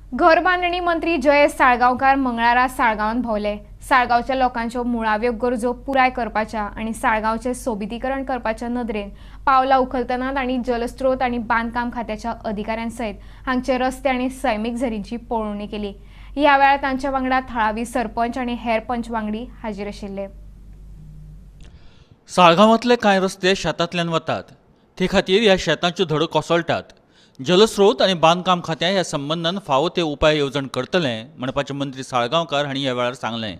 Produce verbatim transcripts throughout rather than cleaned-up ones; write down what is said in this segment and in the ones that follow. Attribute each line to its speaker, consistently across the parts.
Speaker 1: घर बांधणी मंत्री जयेश साळगांवकार मंगळारा साळगांवांत भोवले। साळगांवच्या लोकांच्यो मुळाव्यो गरजो पुराय करपाच्या आणि साळगांवचे सोबितीकरण करपाच्या नदरेन पावला उखलतना तांणी जलस्रोत आणि बांदकाम खात्याच्या अधिकाऱ्यांसयत हांगचे रस्ते आणि सैमीक झरींची पळोवणी केली। ह्या वेळार तांच्या वांगडा थळावी सरपंच आणि हेर पंच वांगडी हाजीर आशिल्ले।
Speaker 2: साळगांवांतले कांय रस्ते शेतांतल्यान वतात, ते खातीर ह्या शेतांच्यो धडो कोसळटात। जलस्रोत आणि बांदकाम खात्यां ह्या संबंदान फावो ते उपाय येवजण करतले म्हणपाचे मंत्री साळगांवकार हांणी ह्या वेळार सांगलें।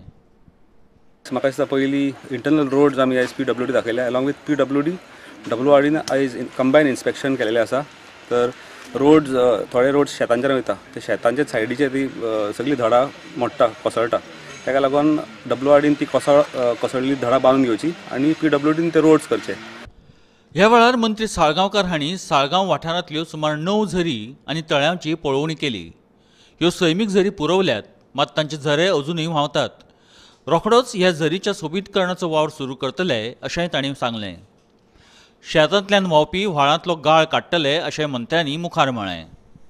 Speaker 3: म्हाका दिसता पयलीं इंटरनल रोड्स आमी आयज पी डब्ल्यू डी दाखयल्या, along with P W D W R डीन आयज कंबायन इन्स्पेक्शन केलेलें आसा। तर रोड्स थोडे रोड्स शेतांच्यान वयता, ते शेतांचे सायडीचे ती सगळीं धडा मोडटा कोसळटा, ताका लागून डब्ल्यू आर डीन ती कोसळ कोसळिल्ली धडा बांदून घेवची आनी पी डब्ल्यू डीन ते रोड्स करचे।
Speaker 2: ह्या वेळार मंत्री साळगांवकार हांणी साळगांव वाठारांतल्यो सुमार णव झरी आनी तळ्यांची पळोवणी केली। ह्यो सैमीक झरी पुरवल्यात, मात तांचे झरे अजूनय व्हांवतात। रोखडोच ह्या झरीच्या सोबीतकरणाचो वावर सुरू करतले अशेंय तांणी सांगलें। शेतांतल्यान व्हांवपी व्हाळांतलो गाळ काडटले अशें मंत्र्यांनी मुखार म्हळें।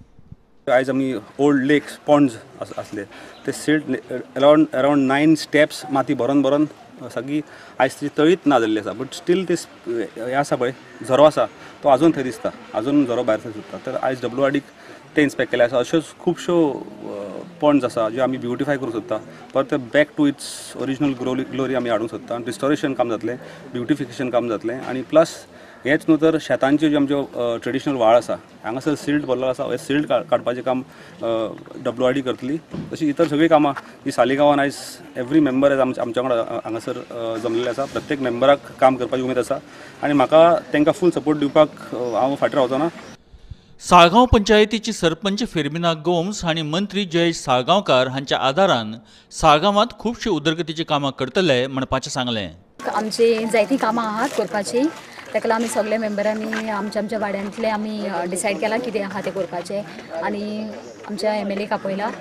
Speaker 3: आयज आमी ओल्ड लेक्स पॉन्ड्स आसले ते sealed around around nine steps माती भरोन भरोन सगळी आयज ती तळीत ना जाल्ली आसा, बट स्टील ते हे आसा पळय झरो आसा तो आजून थंय दिसता, आजून झरो भायर सुट्टा। तर आयज डब्ल्यू आर डीक ते इन्स्पेक्ट केले आसा। अश्योच खुबश्यो पॉन्ड्स आसा ज्यो आमी ब्युटिफाय करूंक सोदता, परत back to its original glory glory आमी हाडूंक सोदता। रिस्टोरेशन काम जातलें, ब्युटिफिकेशन काम जातलें आनी प्लस हेच न्हू तर शेतांच्यो ज्यो आमच्यो ट्रेडिशनल व्हाळ आसा हांगासर सिल्ड भरलो आसा, हे सिल्ड काडपाचें काम डब्ल्यू आर डी करतली। तशी इतर सगळीं कामां जी सालिगांवान आयज एवरी मेंबर आयज आमच्या वांगडा हांगासर जमलेले आसा। प्रत्येक मेंबराक काम करपाची उमेद आसा आनी म्हाका तांकां फूल सपोर्ट दिवपाक हांव फाटीं रावचो ना।
Speaker 2: साळगांव पंचायतीची सरपंच फेर्मिना गोम्स हांणी मंत्री जयेश साळगांवकार हांच्या आदारान साळगांवांत खुबशी उदरगतीची कामां करतले म्हणपाचें सांगलें।
Speaker 4: आमची जायतीं कामां आहात करपाची, ताका लागून आमी सगळे मेंबरांनी आमच्या आमच्या वाड्यांतले आमी डिसायड केला कितें आहा तें करपाचें आनी आमच्या एम एल एक आपयला,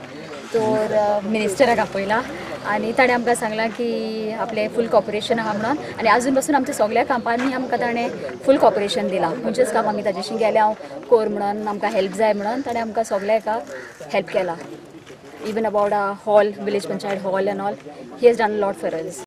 Speaker 4: तर मिनिस्टराक आपयला आनी ताणें आमकां सांगलां की आपलें फूल कॉपरेशन आहा म्हणून, आनी आजून पासून आमच्या सगळ्या कामांनी आमकां ताणें फूल कॉपरेशन दिलां। खंयचेच काम आमी ताजेशी गेले हांव कोर म्हणून आमकां हेल्प जाय म्हणून ताणें आमकां सगळ्याक हेल्प केला। Even about a hall, village panchayat hall and all, he has done a lot for us.